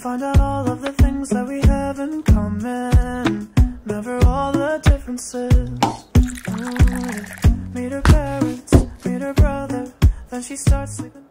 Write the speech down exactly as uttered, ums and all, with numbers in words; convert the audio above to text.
find out all of the things that we have in common. Never all the differences. Ooh, yeah. Meet her parents, meet her brother. Then she starts singing.